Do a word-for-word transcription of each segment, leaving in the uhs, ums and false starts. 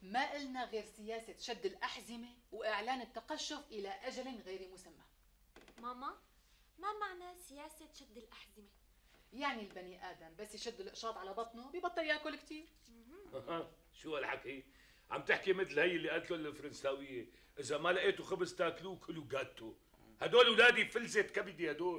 ما قلنا غير سياسة شد الأحزمة وإعلان التقشف إلى أجل غير مسمى. ماما، ما معنى سياسة شد الأحزمة؟ يعني البني آدم بس يشد القشاط على بطنه ببطل ياكل كتير. شو هالحكي؟ عم تحكي مثل هي اللي قالت له الفرنساوية إذا ما لقيتوا خبز تاكلوه كلوا جاتو. هدول أولادي فلسة كبدي هدول.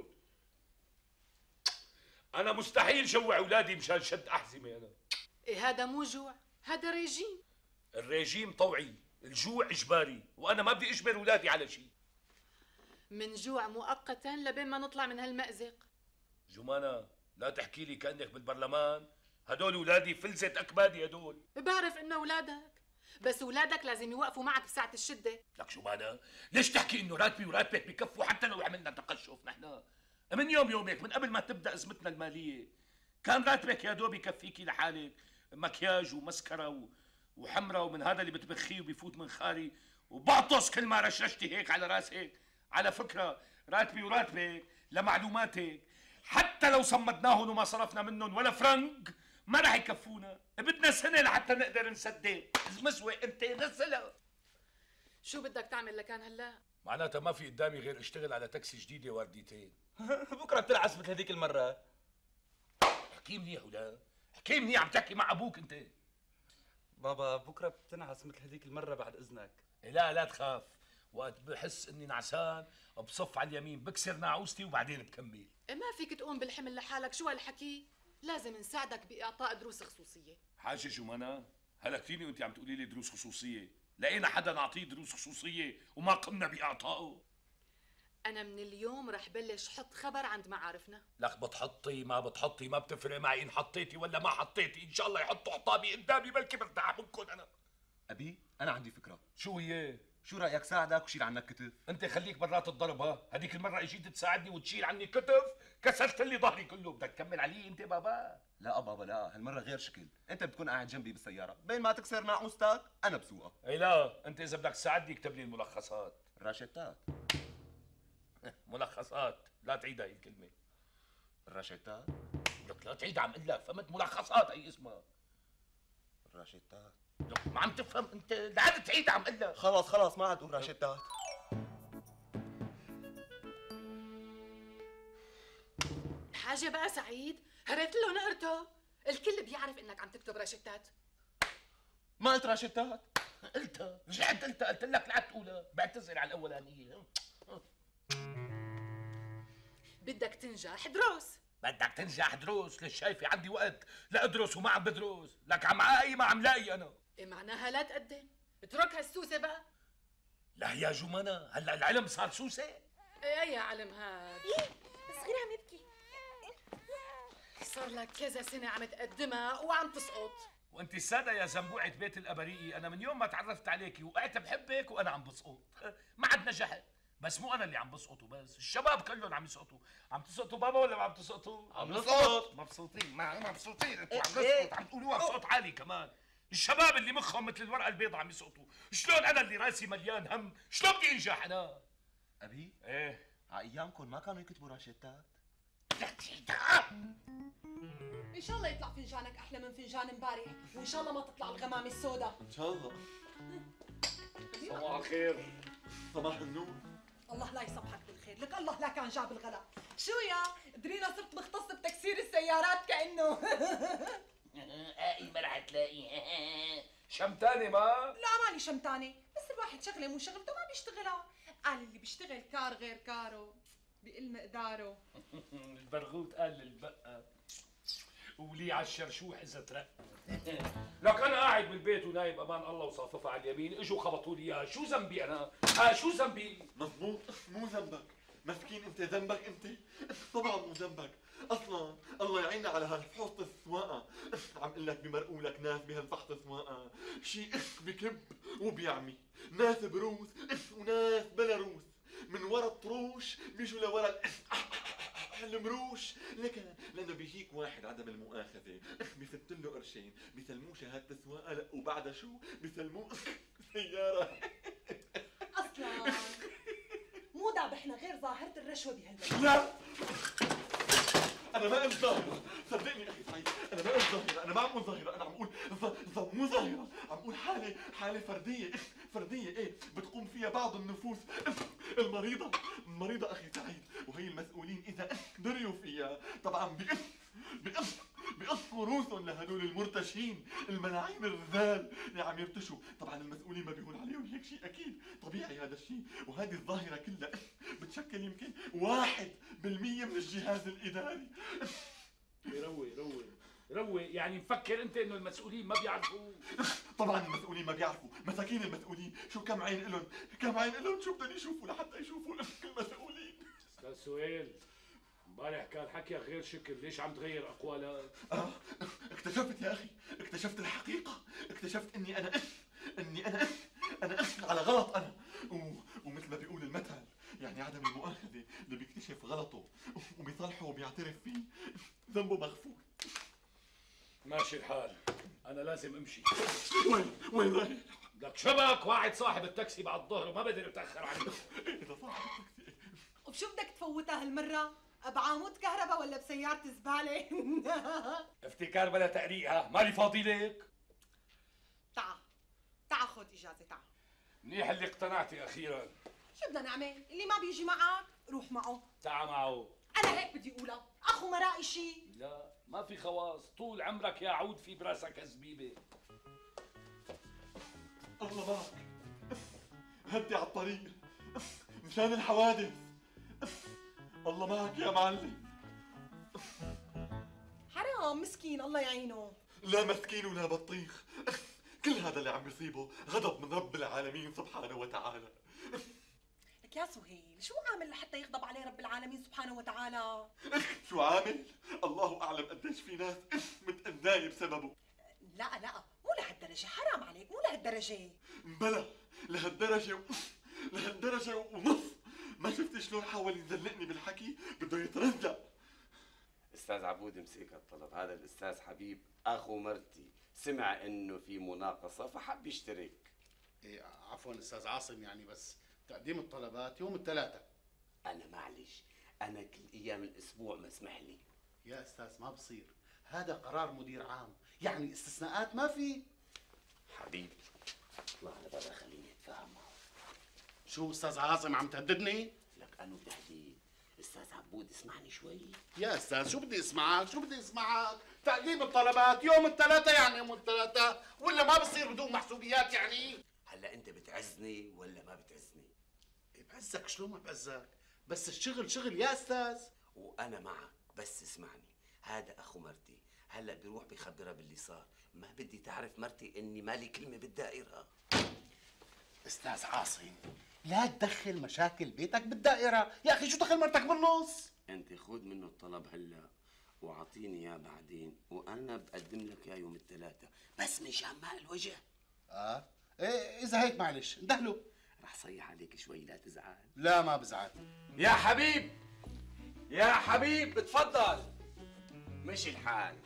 أنا مستحيل جوع أولادي مشان شد أحزمة أنا. إيه هذا مو جوع، هذا ريجيم. الريجيم طوعي، الجوع إجباري، وأنا ما بدي أجبر أولادي على شيء. من جوع مؤقتا لبين ما نطلع من هالمأزق. جمانة لا تحكي لي كأنك بالبرلمان، هدول أولادي فلسة أكبادي هدول. بعرف إنه أولادك، بس أولادك لازم يوقفوا معك بساعة الشدة. لك جمانة، ليش تحكي إنه راتبي وراتبك بكفوا حتى لو عملنا تقشف نحن؟ من يوم يومك من قبل ما تبدأ أزمتنا المالية كان راتبك يا دوب يكفيكي لحالك مكياج ومسكرة و... وحمرة ومن هذا اللي بتبخيه وبيفوت من خاري وبعطس كل ما رشرشتي هيك على راسك. على فكرة راتبي وراتبك لمعلوماتك حتى لو صمدناهم وما صرفنا منهم ولا فرنك ما رح يكفونا، بدنا سنة لحتى نقدر نسدد. مسوي انت نزلها. شو بدك تعمل لكان هلا؟ معناتها ما في قدامي غير اشتغل على تاكسي جديدة ورديتين. بكره بتلعس مثل هذيك المرة. احكي منيح ولا احكي منيح، عم تحكي مع ابوك انت. بابا بكره بتنعس مثل هذيك المرة بعد اذنك. لا لا تخاف، وقت بحس اني نعسان بصف على اليمين بكسر ناعوستي وبعدين بكمل. ما فيك تقوم بالحمل لحالك، شو هالحكي؟ لازم نساعدك بإعطاء دروس خصوصية. حاجة جمانة، هلكتيني وانت عم تقولي لي دروس خصوصية، لقينا حدا نعطيه دروس خصوصية وما قمنا بإعطائه. أنا من اليوم رح بلش حط خبر عند معارفنا. لك بتحطي ما بتحطي ما بتفرق معي إن حطيتي ولا ما حطيتي، إن شاء الله يحطوا حطابي قدامي بلكي برتاح منكم أنا. أبي أنا عندي فكرة. شو هي؟ شو رأيك ساعدك وشيل عنك كتف؟ أنت خليك برات الضرب. ها هذيك المرة إجيت تساعدني وتشيل عني كتف كسرت لي ظهري كله. بدك تكمل علي أنت بابا؟ لا بابا لا، هالمرة غير شكل. أنت بتكون قاعد جنبي بالسيارة، بين ما تكسر ناقوستك أنا بسوقها. إي لا، أنت إذا بدك تساعدني اكتب لي الملخصات. الراشيتات. ملخصات، لا تعيد هاي الكلمة. الراشيتات؟ لك لا تعيد، عم اقول لك فهمت؟ ملخصات هي اسمها. الراشيتات. لك ما عم تفهم انت، لا عاد تعيد عم اقول لك. خلص خلص ما عاد تقول راشيتات. حاجة بقى سعيد، هريت له نقرته، الكل بيعرف انك عم تكتب راشتات. ما قلت راشيتات؟ قلتها، رجعت قلتها، قلت لك لا تقولها، بعتذر على الاولانية. بدك تنجح دروس. بدك تنجح دروس؟ ليش شايفة عندي وقت لأدرس وما عم بدرس؟ لك عم عاقي ما عم لاقي أنا. إيه معناها لا تقدم، اترك هالسوسة بقى. لا يا جمانة، هلا العلم صار سوسة؟ ايه يا علم هاد؟ الصغير عم يبكي. صار لك كذا سنة عم تقدمها وعم تسقط. وانت السادة يا زنبوعة بيت الأبريقي، أنا من يوم ما تعرفت عليكي وقعت بحبك وأنا عم بسقط. ما عاد نجحت، بس مو أنا اللي عم بسقط وبس، الشباب كلهم عم يسقطوا. عم تسقطوا بابا ولا ما عم تسقطوا؟ عم نسقط. مبسوطين؟ ما مبسوطين انتوا، عم نسقط، عم تقولوها بصوت عالي كمان. الشباب اللي مخهم مثل الورقة البيضاء عم يسقطوا، شلون أنا اللي راسي مليان هم، شلون بدي أنجح أنا؟ أبي؟ إيه؟ على أيامكم ما كانوا يكتبوا راشيتات؟ لا تحيدها. ان شاء الله يطلع فنجانك احلى من فنجان امبارح، وان شاء الله ما تطلع الغمامه السوداء. إن شاء الله. صباح الخير. صباح النور. الله لا يصبحك بالخير، لك الله لا كان جاب الغلا. شو يا درينا صرت مختص بتكسير السيارات كأنه. اي ما رح تلاقي. شمتانة ما؟ لا ماني شمتانة، بس الواحد شغله مو شغلته ما بيشتغلها. قال اللي بيشتغل كار غير كاره بقل مقداره. البرغوث قال للبقة ولي على الشرشوح اذا ترق. لك انا قاعد بالبيت ونايم امان الله وصاففها على اليمين، اجوا خبطوا لي اياها، شو ذنبي انا؟ ها شو ذنبي؟ مضبوط، مو ذنبك، مسكين انت، ذنبك انت، طبعا مو ذنبك، اصلا الله يعيننا على هالفحوص السواقه، عم اقول لك بمرقولك ناس بهالفحص السواقه، شيء بكب وبيعمي، ناس بروس وناس بلا روس، من ورا الطروش بيجوا لورا المروش، لكن لانه بيجيك واحد عدم المؤاخذه بفت له قرشين بسلموه شهاده السواقه، لا وبعدها شو؟ بسلموه سياره. اصلا مو ذابحنا غير ظاهره الرشوه بهالبلد. لا انا ما قلت ظاهره، صدقني اخي سعيد، انا ما قلت ظاهره، انا ما عم اقول ظاهره، انا عم اقول ظ... ظ... مو ظاهره، عم اقول حاله حاله فرديه فرديه ايه بتقوم فيها بعض النفوس المريضه المريضه اخي سعيد، وهي المسؤولين اذا دريوا فيها طبعا بيقف بيقف بيقصوا رؤوسهم لهدول المرتشين الملاعين الرذال اللي عم يرتشوا، طبعا المسؤولين ما بيهون عليهم هيك شيء اكيد طبيعي هذا الشيء، وهذه الظاهره كلها بتشكل يمكن واحد بالمية من الجهاز الاداري. روي روي روي، يعني مفكر انت انه المسؤولين ما بيعرفوا؟ طبعا المسؤولين ما بيعرفوا، مساكين المسؤولين، شو كم عين لهم، كم عين لهم، شو بدهم يشوفوا لحتى يشوفوا المسؤولين. استاذ سهيل، امبارح كان حكيك غير شكل، ليش عم تغير اقوالك؟ اه اكتشفت يا اخي، اكتشفت الحقيقة، اكتشفت اني انا اني انا انا على غلط انا، و... ومثل ما بيقول المثل يعني عدم المؤاخذة اللي بيكتشف غلطه وبيصلحه وبيعترف فيه ذنبه مغفور. ماشي الحال، انا لازم امشي. وين وين رايح؟ لك شبك واحد صاحب التاكسي بعد الظهر وما بقدر اتاخر عنه. اذا صاحب التاكسي. وبشو بدك تفوتها هالمرة؟ بعمود كهرباء ولا بسيارة زبالة؟ افتكار بلا تقريقها، مالي فاضي لك. تعا تعا خذ إجازة تعا. منيح اللي اقتنعتي اخيرا. شو بدنا نعمل؟ اللي ما بيجي معك روح معه. تعا معه. أنا هيك بدي أقولها، أخو مرائي شي. لا ما في خواص، طول عمرك يا عود في براسك زبيبه. الله معك، هدي على الطريق مشان الحوادث. الله معك يا معلم. حرام مسكين الله يعينه. لا مسكين ولا بطيخ، كل هذا اللي عم بيصيبه غضب من رب العالمين سبحانه وتعالى. لك يا سهيل شو عامل لحتى يغضب عليه رب العالمين سبحانه وتعالى؟ شو عامل؟ الله اعلم قديش في ناس متأذية بسببه. لا لا مو لهالدرجة، حرام عليك مو لهالدرجة. بلا لهالدرجة و... لهالدرجة ونص. ما شفت شلون حاول يزلقني بالحكي؟ بده يترزق. استاذ عبود مسك الطلب، هذا الاستاذ حبيب اخو مرتي سمع انه في مناقصه فحب يشترك. إيه عفوا استاذ عاصم، يعني بس تقديم الطلبات يوم الثلاثاء. انا معلش انا كل ايام الاسبوع مسمح لي. يا استاذ ما بصير، هذا قرار مدير عام، يعني استثناءات ما في. حبيبي اطلع لبرا خليني اتفاهم معه. شو استاذ عاصم عم تهددني؟ لك انو تهديد؟ استاذ عبود اسمعني شوي. يا استاذ شو بدي اسمعك؟ شو بدي اسمعك؟ تقديم الطلبات يوم الثلاثاء يعني يوم الثلاثاء، ولا ما بصير بدون محسوبيات يعني؟ هلا انت بتعزني ولا ما بتعزني؟ بعزك شلون ما بعزك؟ بس الشغل شغل يا استاذ. وانا معك، بس اسمعني، هذا اخو مرتي، هلا بيروح بخبرها باللي صار، ما بدي تعرف مرتي اني مالي كلمه بالدائره. استاذ عاصم لا تدخل مشاكل بيتك بالدائره، يا اخي شو دخل مرتك بالنص؟ انت خذ منه الطلب هلا واعطيني اياه بعدين، وانا بقدم لك اياه يوم الثلاثاء، بس مشان ماء الوجه. اه ايه اذا هيك معلش اندهله. رح صيح عليك شوي لا تزعل. لا ما بزعل. يا حبيب يا حبيب اتفضل. مشي الحال.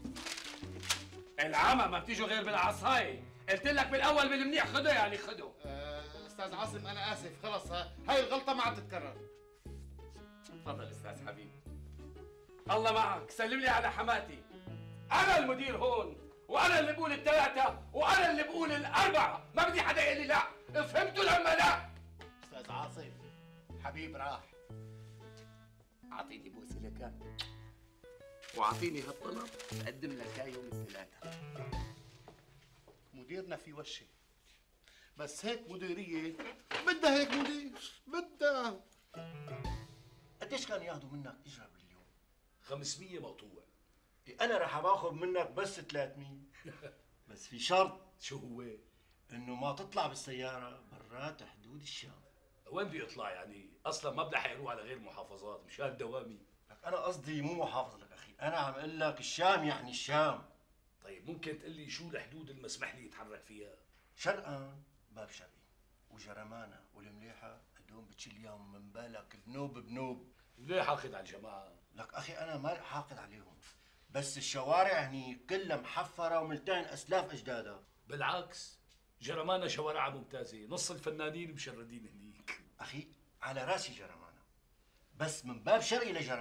العمى ما بتيجوا غير بالعصاية، قلت لك بالاول بالمنيح خده يعني خده. آه استاذ عاصم انا اسف، خلص هاي الغلطه ما عاد تتكرر. تفضل استاذ حبيب. الله معك، سلم لي على حماتي. انا المدير هون، وانا اللي بقول الثلاثه وانا اللي بقول الاربعه، ما بدي حدا يقول لي لا. فهمتوا لما لا؟ استاذ عاصم حبيب راح. اعطيني بوسه لك واعطيني هالطلب بقدم لك اياه يوم الثلاثاء. مديرنا في وشي، بس هيك مديريه بدها هيك مدير بدها. قديش كان ياخذوا منك اجره باليوم؟ خمسمية مقطوع. انا رح باخذ منك بس ثلاثمية. بس في شرط. شو هو؟ انه ما تطلع بالسياره برات حدود الشام. وين بده يطلع يعني؟ اصلا ما بلحق يروح على غير محافظات مشان دوامي. لك انا قصدي مو محافظ لك اخي، انا عم اقول لك الشام يعني الشام. طيب ممكن تقول لي شو الحدود المسمح لي يتحرك فيها؟ شرقا باب شرقي، وجرمانة والمليحه هدول بتشيل اياهم من بالك ذنوب بنوب. ليه حاقد على الجماعه؟ لك اخي انا ما حاقد عليهم، بس الشوارع هني كلها محفره وملتهن اسلاف اجدادها. بالعكس جرمانة شوارعها ممتازه، نص الفنانين مشردين هنيك. اخي على راسي جرمانة، بس من باب شرقي لجرمانة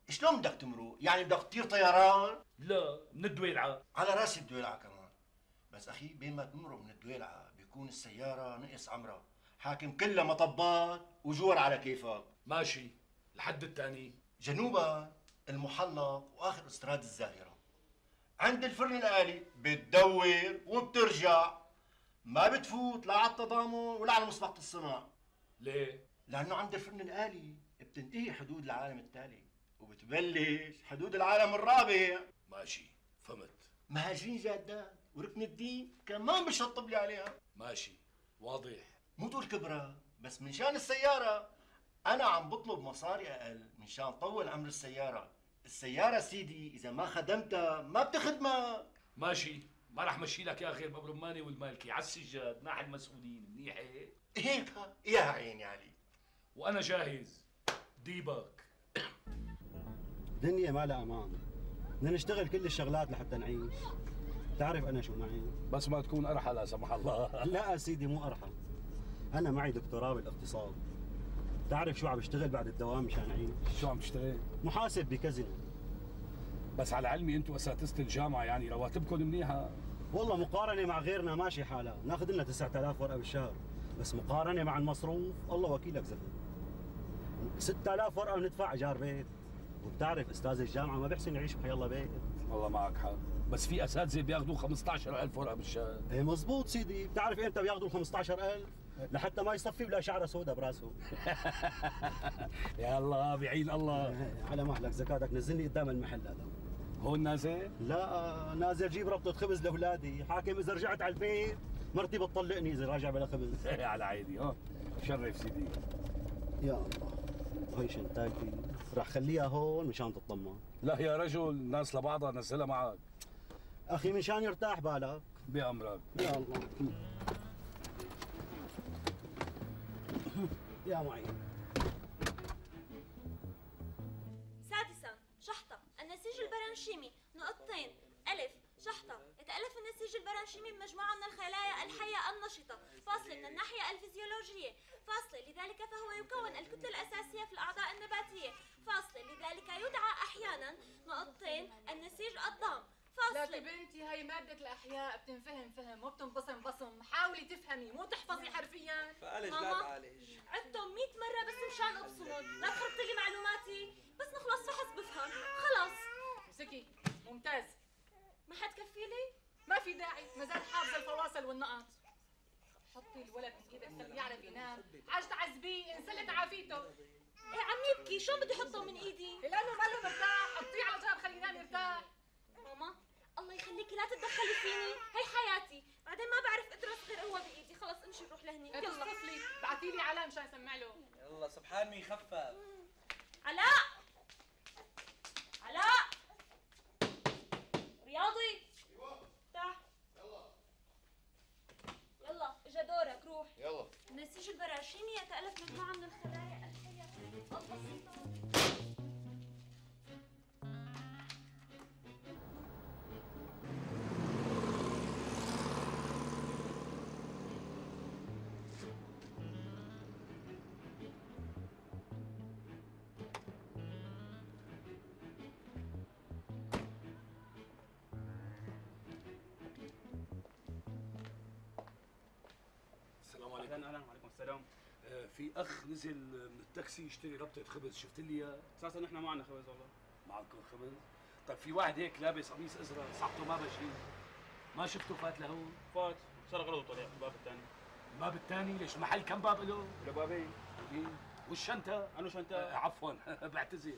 شلون بدك تمرق؟ يعني بدك تطير طيران؟ لا، من الدويلعه. على راسي الدويلعه كمان. بس اخي بين ما تمرق من الدويلعه بيكون السياره نقص عمرها، حاكم كلها مطبات وجور على كيفك. ماشي، الحد الثاني. جنوبا المحلق واخر استراد الزاهره. عند الفرن الآلي بتدور وبترجع، ما بتفوت لا على التضامن ولا على مسبقة الصناع. ليه؟ لأنه عند الفرن الآلي بتنتهي حدود العالم التالي وبتبلش حدود العالم الرابع. ماشي، فهمت. مهاجرين جادات وركن الدين كمان بشطب لي عليها. ماشي، واضح. مو تقول كبرى، بس من شان السيارة أنا عم بطلب مصاري أقل من شان طول عمر السيارة. السيارة سيدي إذا ما خدمتها ما بتخدمك. ماشي، ما رح مشي لك يا غير باب رماني والمالكي على السجاد مع المسؤولين، منيح هيك؟ هيك يا عيني علي. وانا جاهز. ديبك. الدنيا ما لها امان، بدنا نشتغل كل الشغلات لحتى نعيش. بتعرف انا شو معي؟ بس ما تكون قرحه لا سمح الله. لا سيدي مو قرحه، انا معي دكتوراه بالاقتصاد. بتعرف شو عم بشتغل بعد الدوام مشان اعيش؟ شو عم تشتغل؟ محاسب بكازينو. بس على علمي انتم اساتذه الجامعه يعني رواتبكم منيحه. والله مقارنه مع غيرنا ماشي حالها، ناخذ لنا تسعة آلاف ورقه بالشهر، بس مقارنه مع المصروف الله وكيلك زفت. ستة آلاف ورقه بندفع ايجار بيت، وبتعرف استاذ الجامعه ما بيحسن يعيش بحي الله بيت. والله معك حق، بس في اساتذه بياخذوا خمسة عشر ألف ورقه بالشهر. ايه مزبوط سيدي، بتعرف امتى بياخذوا ال خمسة عشر ألف؟ لحتى ما يصفي ولا شعره سوداء براسه. يا الله بعين الله. على مهلك زكاتك، نزلني قدام المحل هذا. هون نازل؟ لا نازل جيب ربطة خبز لاولادي، حاكم اذا رجعت على البيت مرتي بتطلقني اذا راجع بلا خبز. على عيني. ها شرف سيدي. يا الله، هي شنطتي راح خليها هون مشان تطمن. لا يا رجل، الناس لبعضها نزلها معك. اخي مشان يرتاح بالك. بأمرك. يا الله. يا معين. سادسا شحطة النسيج البرانشيمي نقطتين. ألف شحطة يتألف النسيج البرانشيمي من مجموعة من الخلايا الحية النشطة فاصلة من الناحية الفيزيولوجية فاصلة، لذلك فهو يكون الكتلة الأساسية في الأعضاء النباتية فاصلة، لذلك يدعى أحيانا نقطتين النسيج الضام فاصلة. لك بنتي هي مادة الأحياء بتنفهم فهم مو بتنبصم بصم، حاولي تفهمي مو تحفظي حرفيا. فعالج لا تعالج. عدتهم مية مرة بس مشان أبصمهم، لا تخربط لي معلوماتي، بس نخلص فحص بفهم، خلص. امسكي، ممتاز. ما حتكفي لي؟ ما في داعي، مازال حافظة الفواصل والنقط. حطي الولد بإيدك خليه يعرف ينام، عاج تعذبيه انسلت عافيته. ايه عم يبكي، شلون بدي احطه من ايدي؟ لأنه ما له مرتاح، حطيه على جنب خليه ينام يرتاح. ماما الله يخليكي لا تتدخلي فيني، هي حياتي، بعدين ما بعرف ادرس غير هو بايدي، خلص امشي نروح لهني. يلا اتصلي، بعتي لي علام مشان اسمع له. يلا سبحان مين خفف. علاء علاء رياضي. ايوه تعال. يلا يلا اجا دورك، روح. يلا. النسيج البراشيمي يتألف مجموعة من الخلايا الحية البسيطة. السلام عليكم. اهلا اهلا وعليكم السلام. آه، في اخ نزل من التاكسي يشتري ربطه خبز، شفت لي اياه؟ اساسا نحن ما عندنا خبز والله. معكم خبز؟ طيب في واحد هيك لابس قميص ازرق صحته ما بشي، ما شفته فات لهون؟ فات صار غلط وطلع الباب الثاني. الباب الثاني؟ ليش المحل كم باب له؟ له بابين. والشنطه؟ عنده شنطه. آه عفوا بعتذر.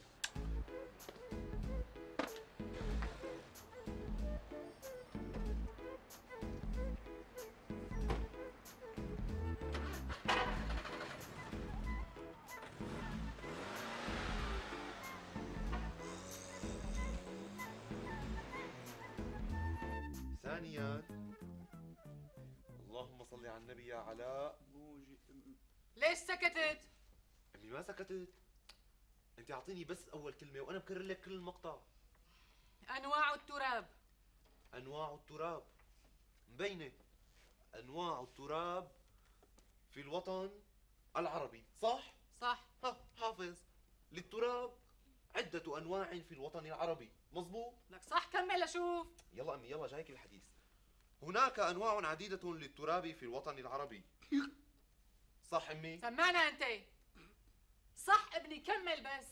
ثانيا اللهم صل على النبي يا علاء. ليش سكتت؟ امي ما سكتت، انت اعطيني بس اول كلمه وانا بكرر لك كل المقطع. انواع التراب. انواع التراب مبينه. انواع التراب في الوطن العربي، صح؟ صح. ها حافظ. للتراب عدة أنواع في الوطن العربي. مظبوط؟ لك صح، كمل لشوف. يلا أمي يلا جايك الحديث. هناك أنواع عديدة للتراب في الوطن العربي. صح أمي؟ سمعنا أنت. صح ابني، كمل بس.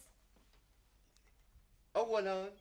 أولاً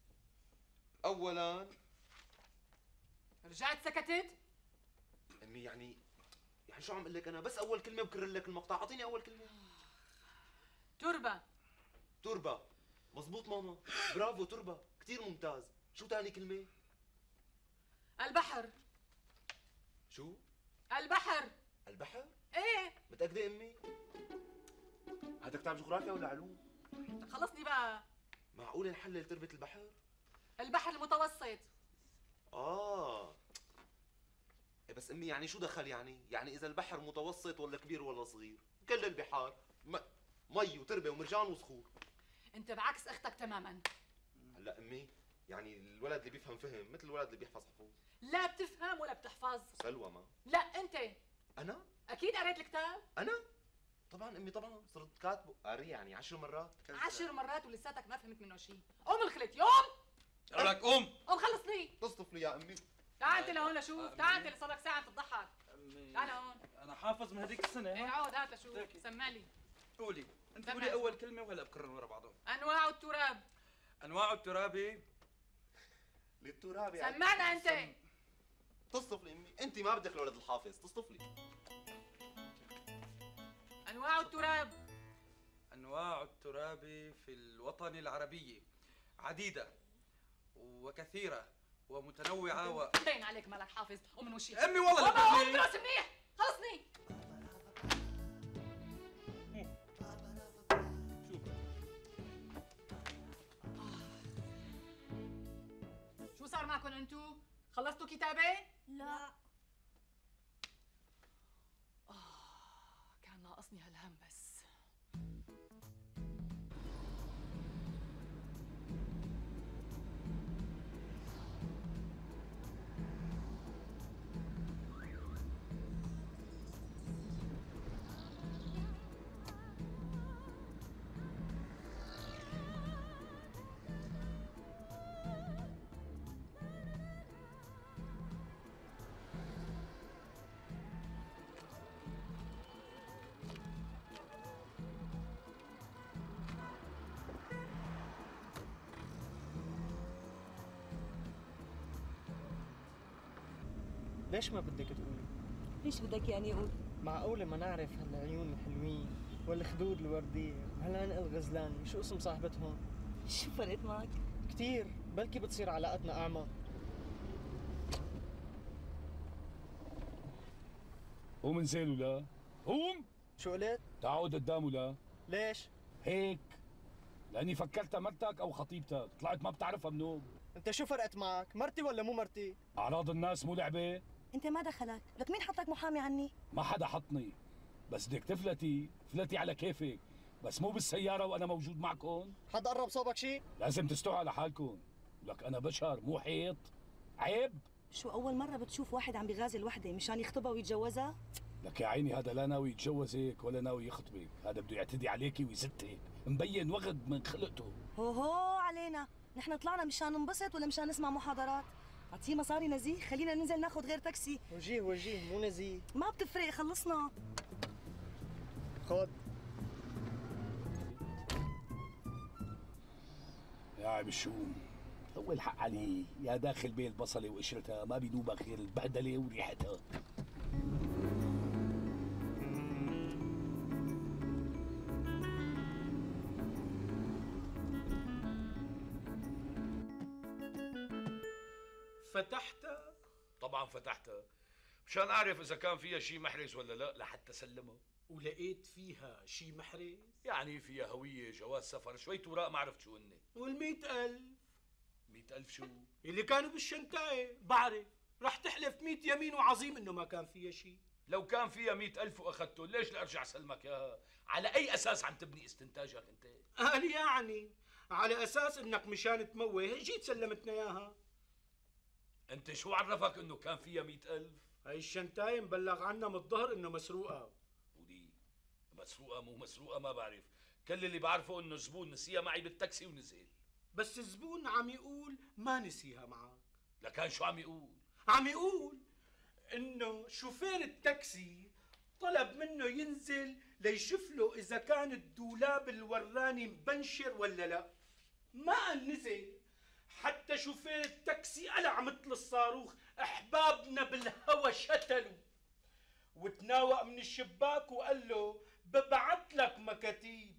أولاً رجعت سكتت؟ أمي يعني يعني شو عم أقول لك أنا؟ بس أول كلمة بكرر لك المقطع، أعطيني أول كلمة. تربة. تربة. مظبوط ماما، برافو تربة، كثير ممتاز. شو ثاني كلمة؟ البحر. شو؟ البحر. البحر؟ ايه. متأكدة أمي؟ هذا كتاب جغرافيا ولا علوم؟ خلصني بقى. معقولة نحلل تربة البحر؟ البحر المتوسط. آه إيه بس أمي يعني شو دخل يعني؟ يعني إذا البحر متوسط ولا كبير ولا صغير؟ كل البحار م... مي وتربة ومرجان وصخور. أنت بعكس أختك تماماً. هلا أمي يعني الولد اللي بيفهم فهم مثل الولد اللي بيحفظ حفظ. لا بتفهم ولا بتحفظ. سلوى ما. لا أنت. أنا؟ أكيد قريت الكتاب. أنا؟ طبعا أمي طبعا صرت كاتبه قاري يعني عشر مرات. عشر مرات ولساتك ما فهمت منه شيء. قوم الخلت يوم. لك قوم. قوم خلصني. تصطفلي يا أمي. تعال أنت لهون لشوف، تعال أنت اللي صار لك ساعة تضحك. تعال هون. انا حافظ من هذيك السنه. ايه عود هات لشوف، سمع لي. قولي انت، سمع قولي شو. اول كلمه وهلا بكررهم ورا بعضهم. أنواع التراب. انواع التراب. للتراب يعني. سمعنا أنت. تصطفلي أمي، أنت ما بدك الولد الحافظ، تصطفلي. أنواع التراب. انواع التراب في الوطن العربي عديده وكثيره ومتنوعه و باين عليك مالك حافظ. قوم من وشي. امي والله لا قوم تفهمي. درس منيح. خلصني. شو صار معكم انتو؟ خلصتوا كتابة؟ لا. آه كان ناقصني هالهم بس. ليش ما بدك تقولي؟ ليش بدك يعني اقول؟ معقولة ما نعرف هالعيون الحلوين والخدود الوردية وهالعنق الغزلاني شو اسم صاحبتهم؟ شو فرقت معك؟ كتير، بلكي بتصير علاقتنا أعمق. قوم انزل ولا قوم. شو قلت؟ تعود قدام ولا ليش؟ هيك لاني فكرتها مرتك او خطيبتك، طلعت ما بتعرفها منوم. انت شو فرقت معك؟ مرتي ولا مو مرتي؟ اعراض الناس مو لعبه. انت ما دخلك، لك مين حطك محامي عني؟ ما حدا حطني، بس بدك تفلتي فلتي على كيفك، بس مو بالسياره وانا موجود معكم. حدا قرب صوبك شيء؟ لازم تستوعوا على حالكم، لك انا بشر مو حيط. عيب. شو اول مره بتشوف واحد عم بيغازل وحده مشان يخطبها ويتجوزها؟ لك يا عيني هذا لا ناوي يتجوزك ولا ناوي يخطبك، هذا بده يعتدي عليكي ويزتك، مبين وغد من خلقته. هو هو علينا، نحن طلعنا مشان ننبسط ولا مشان نسمع محاضرات؟ اعطيه مصاري نزيه، خلينا ننزل ناخذ غير تاكسي. وجيه وجيه مو نزيه. ما بتفرق، خلصنا. خد. يا عم الشوم، هو الحق عليه، يا داخل بين البصلة وقشرتها ما بينوبك غير البهدلة وريحتها. فتحتها؟ طبعا فتحتها مشان اعرف اذا كان فيها شيء محرز ولا لا لحتى سلمها. ولقيت فيها شيء محرز؟ يعني فيها هوية، جواز سفر، شوية اوراق ما عرفت شو هن. والمئة ألف؟ مئة ألف شو؟ اللي كانوا بالشنطاية، بعرف، رح تحلف مئة يمين وعظيم انه ما كان فيها شيء. لو كان فيها مئة ألف واخذته ليش لا ارجع سلمك اياها؟ على اي اساس عم تبني استنتاجك انت؟ قال يعني على اساس انك مشان تموه جيت سلمتنا اياها. انت شو عرفك انه كان فيها مئة ألف؟ هاي الشنطاية مبلغ عنا من الظهر انه مسروقة. ودي مسروقة مو مسروقة ما بعرف، كل اللي بعرفه انه زبون نسيها معي بالتاكسي ونزل. بس الزبون عم يقول ما نسيها معك. لكان شو عم يقول؟ عم يقول انه شوفير التاكسي طلب منه ينزل ليشوف له اذا كان الدولاب الوراني مبنشر ولا لا. ما نزل، حتى شوفير التاكسي قلع مثل الصاروخ، احبابنا بالهوى شتلوا، وتناوق من الشباك وقال له ببعت لك مكاتيب،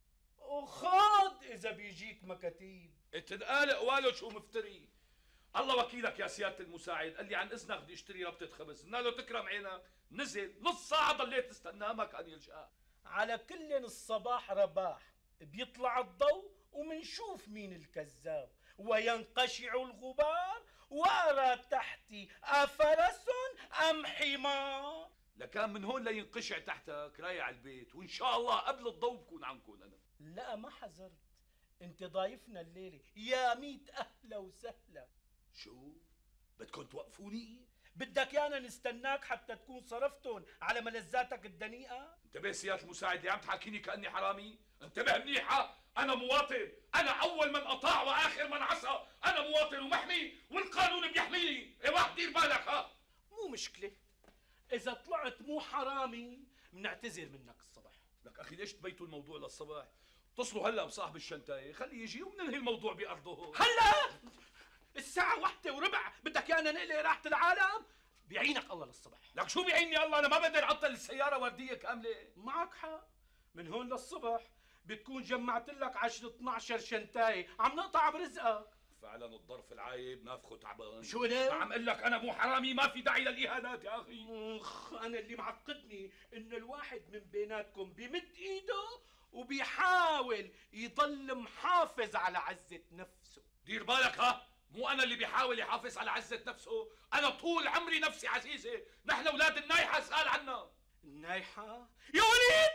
وخاض اذا بيجيك مكاتيب. اتنقالق وقالوا شو مفتري. الله وكيلك يا سيادة المساعد، قال لي عن اذنك بدي اشتري ربطة خبز، قلنا له تكرم عينك، نزل نص ساعة ضليت استناه ما كان يلجأ. على كل الصباح رباح، بيطلع الضوء ومنشوف مين الكذاب، وينقشع الغبار وارى تحتي افرس ام حمار. لكان من هون لينقشع تحتك رايح على البيت، وان شاء الله قبل الضوء بكون عنكم انا. لا ما حذرت، انت ضايفنا الليله، يا ميت اهلا وسهلا. شو؟ بدكم توقفوني؟ بدك يانا نستناك حتى تكون صرفتهم على ملذاتك الدنيئه؟ انتبه سيادة المساعد، اللي عم تحاكيني كأني حرامي؟ انتبه منيحة، أنا مواطن، أنا أول من أطاع وآخر من عصى، أنا مواطن ومحمي والقانون بيحميني، إيه واحد دير بالك ها؟ مو مشكلة، إذا طلعت مو حرامي بنعتذر منك الصبح. لك أخي ليش تبيتوا الموضوع للصبح؟ اتصلوا هلا بصاحب الشنتاية، خليه يجي وبننهي الموضوع بأرضه. هلا؟ الساعة واحدة وربع، بدك يانا نقلي راحة العالم؟ بيعينك الله للصبح. لك شو بيعيني الله؟ أنا ما بقدر أعطل السيارة وردية كاملة. معك حق، من هون للصبح بتكون جمعت لك عشرة اثنعش شنتاية، عم نقطع برزقك. فعلا الظرف العايب نافخه تعبان. شو قلت؟ عم اقول لك انا مو حرامي، ما في داعي للاهانات يا اخي. اخ انا اللي معقدني انه الواحد من بيناتكم بيمد ايده وبيحاول يضل محافظ على عزة نفسه. دير بالك ها، مو انا اللي بيحاول يحافظ على عزة نفسه، انا طول عمري نفسي عزيزة، نحن اولاد النايحة سأل عنا. النايحة؟ يا وليد!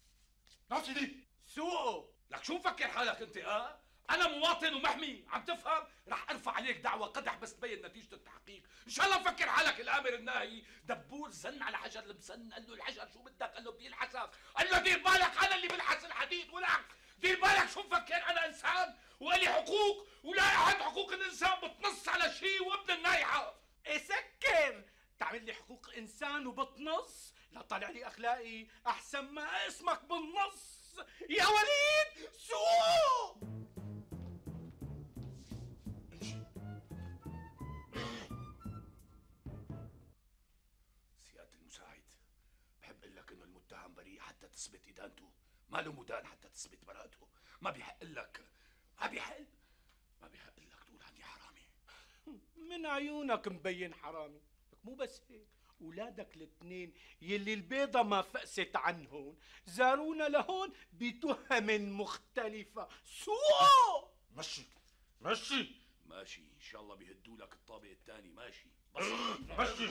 ناصي دي سوقه. لك شو مفكر حالك انت ها؟ أنا مواطن ومحمي، عم تفهم؟ رح أرفع عليك دعوة قدح بس تبين نتيجة التحقيق، إن شاء الله مفكر حالك الآمر الناهي، دبور زن على حجر المسن، قال له الحجر شو بدك؟ قال له بيلحسك، قال له دير بالك أنا اللي بلحس الحديد والعكس، دير بالك شو مفكر أنا إنسان وإلي حقوق ولا أحد حقوق الإنسان بتنص على شيء وابن النايحة. اسكر، تعمل لي حقوق إنسان وبتنص؟ لا طالع لي أخلاقي، أحسن ما اسمك بالنص. يا وليد سوق! سيادة المساعد، بحب اقول لك انه المتهم بريء حتى تثبت ادانته، ما له مدان حتى تثبت براءته، ما بيحق لك، ما بيحق ما بيحق لك تقول عني حرامي. من عيونك مبين حرامي، لك مو بس هيك، اولادك الاثنين يلي البيضة ما فقست عنهم زارونا لهون بتهم مختلفة. سوق! مشي مشي ماشي، ان شاء الله بيهدوا لك الطابق الثاني. ماشي بس مشي.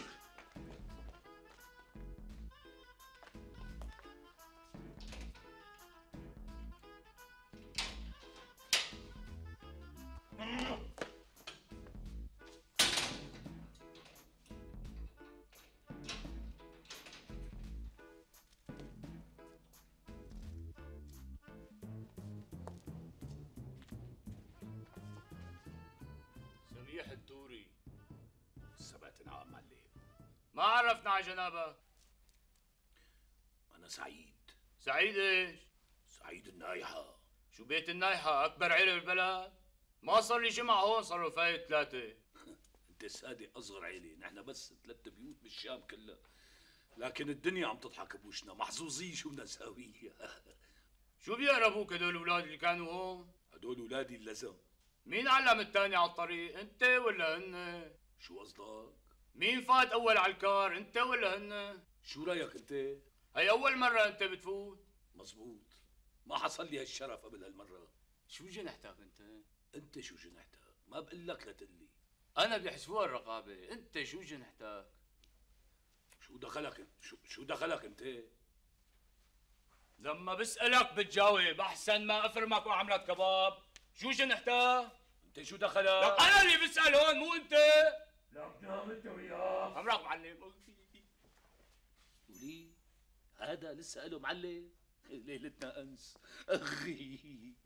سميح التوري. سبعة نعم معلم. ما عرفنا على جنابك. أنا سعيد. سعيد ايش؟ سعيد النايحة. شو بيت النايحة أكبر عيلة بالبلد؟ ما صار لي جمعة هون، صاروا فايت ثلاثة. أنت صادق، أصغر عيلة، نحن بس ثلاث بيوت بالشام كلها، لكن الدنيا عم تضحك بوشنا، محظوظين شو بدنا نساوي. شو بيقربوك هدول الأولاد اللي كانوا هون؟ هدول أولادي اللزم. مين علم الثاني على الطريق؟ أنت ولا هن؟ شو قصدك؟ مين فات أول على الكار؟ أنت ولا هن؟ شو رأيك أنت؟ هي أول مرة أنت بتفوت؟ مزبوط، ما حصل لي هالشرف قبل هالمرة. شو جنحتك أنت؟ أنت شو جنحتك؟ ما بقول لك لا تقلي. أنا بيحسبوها الرقابة، أنت شو جنحتك؟ شو دخلك شو شو دخلك أنت؟ لما بسألك بتجاوب، أحسن ما أفرمك وعملت كباب. شو جنحتك؟ أنت شو دخلك؟ لك أنا اللي بسأل هون مو أنت. لك نام أنت وياه. عمرك معلم. ولي هذا لسه قاله معلم؟ ليلتنا انس اخي.